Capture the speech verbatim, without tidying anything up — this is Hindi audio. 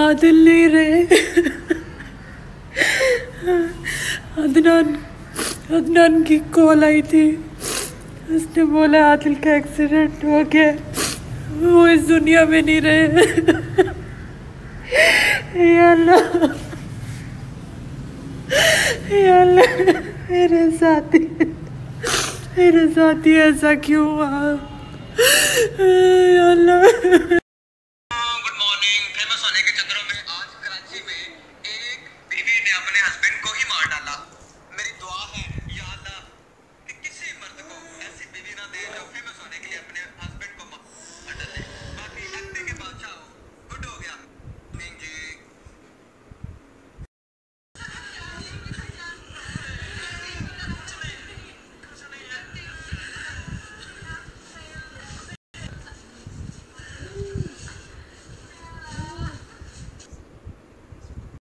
आदिल नहीं रहे। अदनान अदनान की कॉल आई थी, उसने बोला आदिल का एक्सीडेंट हो गया, वो इस दुनिया में नहीं रहे। या अल्लाह, या अल्लाह, मेरे साथी मेरे साथी ऐसा क्यों हुआ? या अल्लाह। Good morning. फेमस होने के चक्करों में आज कराची में एक बीवी ने अपने हस्बैंड को ही मार डाला।